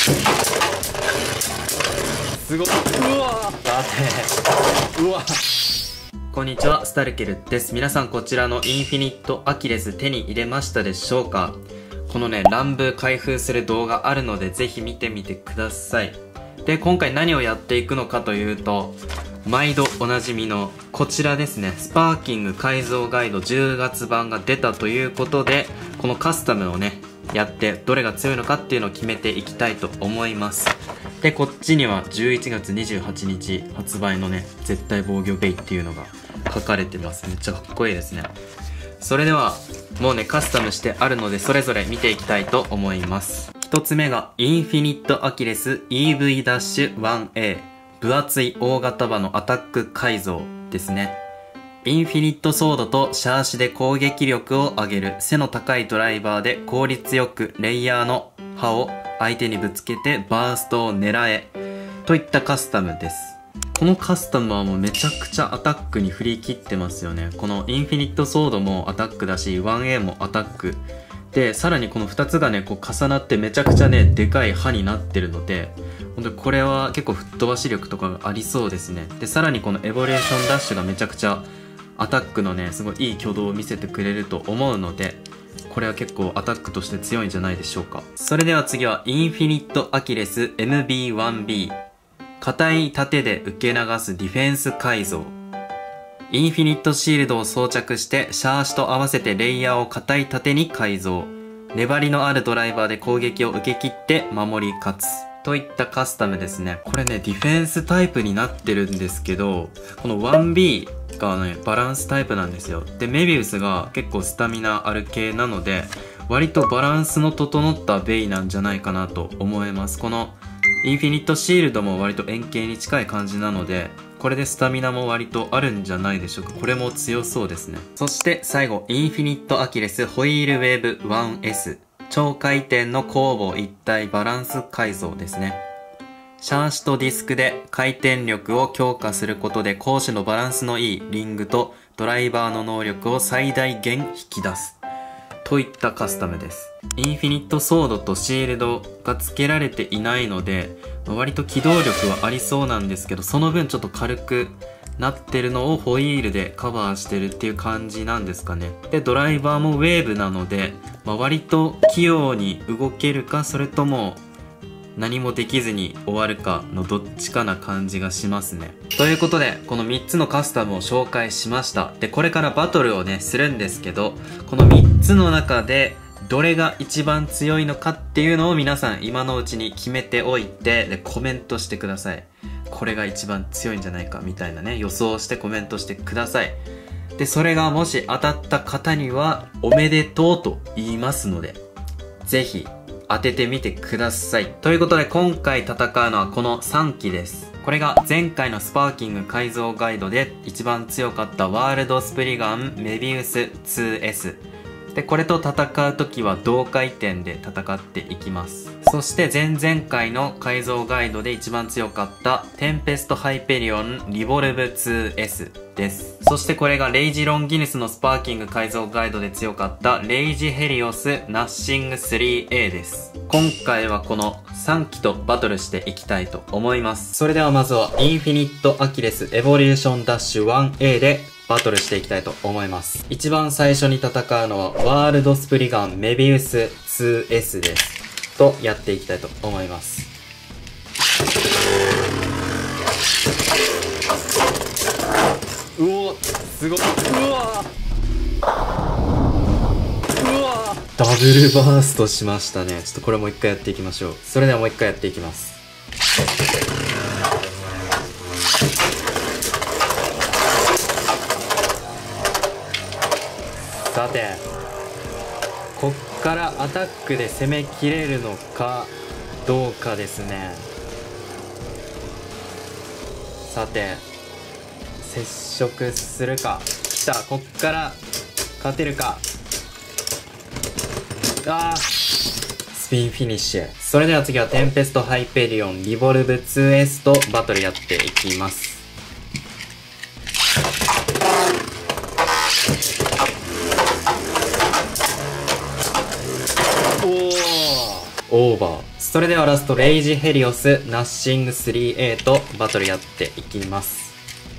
すごい。うわだってうわ。こんにちは、スタルケルです。皆さんこちらのインフィニットアキレス手に入れましたでしょうか？このね、乱舞開封する動画あるのでぜひ見てみてください。で、今回何をやっていくのかというと、毎度おなじみのこちらですね、スパーキング改造ガイド10月版が出たということで、このカスタムをね、やってどれが強いのかっていうのを決めていきたいと思います。で、こっちには11月28日発売のね、絶対防御ベイっていうのが書かれてます。めっちゃかっこいいですね。それでは、もうね、カスタムしてあるので、それぞれ見ていきたいと思います。一つ目が、インフィニットアキレス EV ダッシュ 1A。分厚い大型刃のアタック改造ですね。インフィニットソードとシャーシで攻撃力を上げる背の高いドライバーで効率よくレイヤーの刃を相手にぶつけてバーストを狙えといったカスタムです。このカスタムはもうめちゃくちゃアタックに振り切ってますよね。このインフィニットソードもアタックだし 1A もアタックで、さらにこの2つがねこう重なってめちゃくちゃねでかい刃になってるので、本当にこれは結構吹っ飛ばし力とかがありそうですね。で、さらにこのエボリューションダッシュがめちゃくちゃアタックのねすごいいい挙動を見せてくれると思うので、これは結構アタックとして強いんじゃないでしょうか。それでは次はインフィニットアキレス MB1B。 硬い盾で受け流すディフェンス改造。インフィニットシールドを装着してシャーシと合わせてレイヤーを硬い盾に改造。粘りのあるドライバーで攻撃を受け切って守り勝つといったカスタムですね。これねディフェンスタイプになってるんですけど、この 1B がねバランスタイプなんですよ。で、メビウスが結構スタミナある系なので、割とバランスの整ったベイなんじゃないかなと思います。このインフィニットシールドも割と円形に近い感じなので、これでスタミナも割とあるんじゃないでしょうか。これも強そうですね。そして最後、インフィニットアキレスホイールウェーブ 1S。超回転の交互一体バランス改造ですね。シャーシとディスクで回転力を強化することで攻守のバランスのいいリングとドライバーの能力を最大限引き出すといったカスタムです。インフィニットソードとシールドが付けられていないので、割と機動力はありそうなんですけど、その分ちょっと軽くなってるのをホイールでカバーしてるっていう感じなんですかね。で、ドライバーもウェーブなので、割と器用に動けるか、それとも何もできずに終わるかのどっちかな感じがしますね。ということで、この3つのカスタムを紹介しました。で、これからバトルをね、するんですけど、この3つの中でどれが一番強いのかっていうのを皆さん今のうちに決めておいて、で、コメントしてください。これが一番強いんじゃないかみたいなね、予想してコメントしてください。で、それがもし当たった方にはおめでとうと言いますので、ぜひ当ててみてください。ということで今回戦うのはこの3機です。これが前回のスパーキング改造ガイドで一番強かったワールドスプリガンメビウス 2S。で、これと戦う時は同回転で戦っていきます。そして前々回の改造ガイドで一番強かったテンペストハイペリオンリボルブ 2S です。そしてこれがレイジロンギヌスのスパーキング改造ガイドで強かったレイジヘリオスナッシング 3A です。今回はこの3機とバトルしていきたいと思います。それではまずはインフィニットアキレスエボリューションダッシュ 1A でバトルしていきたいと思います。一番最初に戦うのはワールドスプリガンメビウス 2S です。とやっていきたいと思います。うお、すごい。うわダブルバーストしましたね。ちょっとこれもう一回やっていきましょう。それではもう一回やっていきます。さて、こっからアタックで攻めきれるのかどうかですね。さて、接触するか。きた。こっから勝てるか。あー、スピンフィニッシュ。それでは次はテンペストハイペリオンリボルブ 2S とバトルやっていきます。オーバー。スそれではラスト、レイジヘリオスナッシング 3A とバトルやっていきます。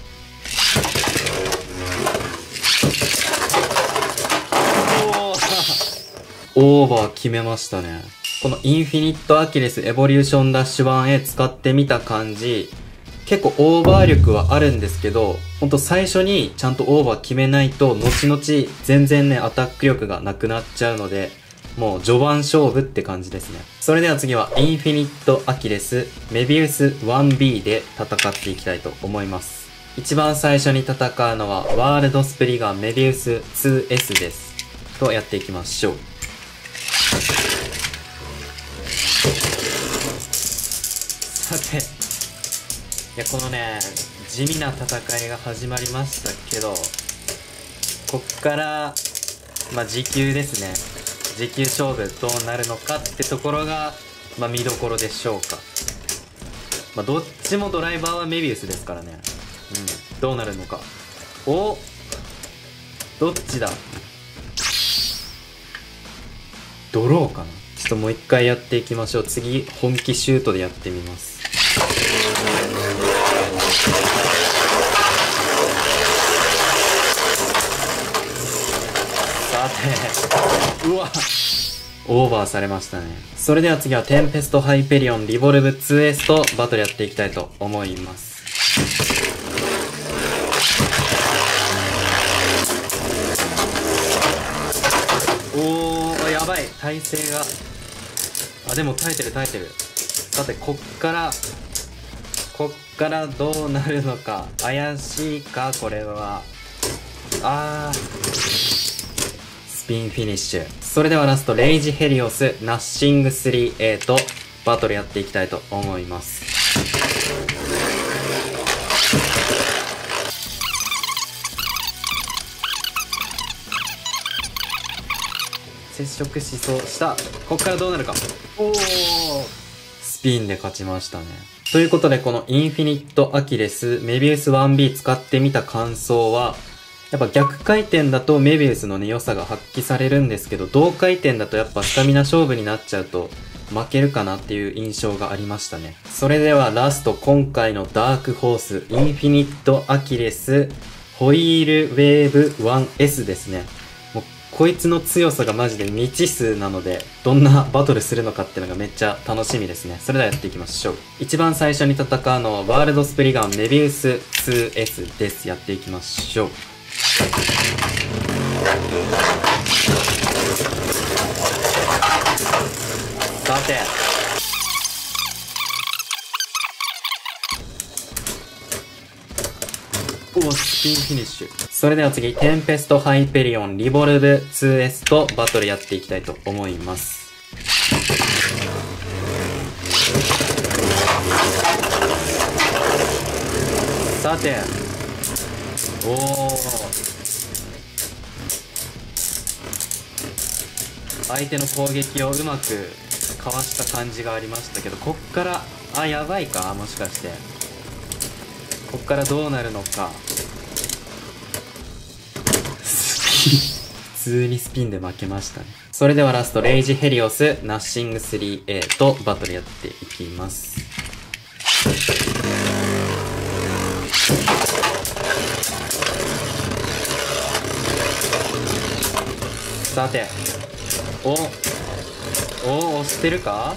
オーバー決めましたね。このインフィニットアキレスエボリューションダッシュ 1A 使ってみた感じ、結構オーバー力はあるんですけど、ほんと最初にちゃんとオーバー決めないと、後々全然ね、アタック力がなくなっちゃうので、もう序盤勝負って感じですね。それでは次はインフィニットアキレスメビウス 1B で戦っていきたいと思います。一番最初に戦うのはワールドスプリガンメビウス 2S です。とやっていきましょう。さて、いやこのね、地味な戦いが始まりましたけど、こっから、持久ですね。持久勝負どうなるのかってところが、見どころでしょうか。どっちもドライバーはメビウスですからね。どうなるのか。どっちだ。ドローかな。ちょっともう一回やっていきましょう。次、本気シュートでやってみます。さて、うわオーバーされましたね。それでは次はテンペストハイペリオンリボルブ 2S とバトルやっていきたいと思います。やばい、体勢が。でも耐えてる。さて、こっからどうなるのか。怪しいか、これは。スピンフィニッシュ。それではラスト、レイジヘリオスナッシング 3A とバトルやっていきたいと思います。接触しそうした。こっからどうなるか。スピンで勝ちましたね。ということで、このインフィニットアキレスメビウス 1B 使ってみた感想は、やっぱ逆回転だとメビウスのね、良さが発揮されるんですけど、同回転だとやっぱスタミナ勝負になっちゃうと負けるかなっていう印象がありましたね。それではラスト、今回のダークホースインフィニットアキレスホイールウェーブ 1S ですね。もうこいつの強さがマジで未知数なので、どんなバトルするのかっていうのがめっちゃ楽しみですね。それではやっていきましょう。一番最初に戦うのはワールドスプリガンメビウス 2S です。やっていきましょう。さて、スピンフィニッシュ。それでは次、テンペストハイペリオンリボルブ 2S とバトルやっていきたいと思います。さて、相手の攻撃をうまくかわした感じがありましたけど、こっからやばいか、もしかしてこっからどうなるのか。普通にスピンで負けましたね。それではラスト、レイジヘリオスナッシング 3A とバトルやっていきます。さて、押してるか。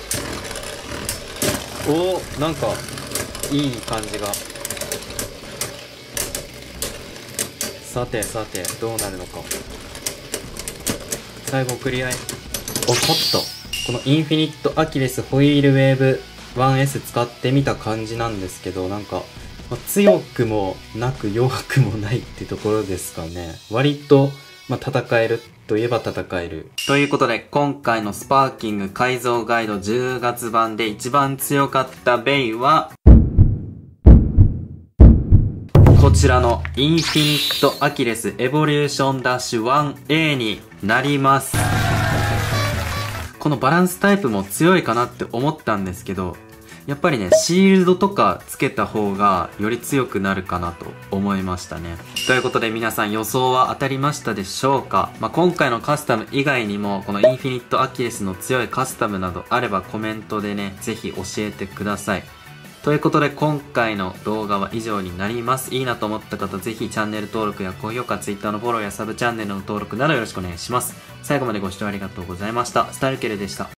なんかいい感じが。さてどうなるのか。最後送り合い。勝った。このインフィニットアキレスホイールウェーブ 1S 使ってみた感じなんですけど、なんか、強くもなく弱くもないってところですかね。割と、戦えるといえば戦える。ということで、今回のスパーキング改造ガイド10月版で一番強かったベイは、こちらのインフィニットアキレスエボリューションダッシュ 1A になります。このバランスタイプも強いかなって思ったんですけど、 やっぱりね、シールドとかつけた方がより強くなるかなと思いましたね。ということで皆さん予想は当たりましたでしょうか？今回のカスタム以外にも、このインフィニットアキレスの強いカスタムなどあればコメントでね、ぜひ教えてください。ということで今回の動画は以上になります。いいなと思った方ぜひチャンネル登録や高評価、Twitter のフォローやサブチャンネルの登録などよろしくお願いします。最後までご視聴ありがとうございました。スタルケルでした。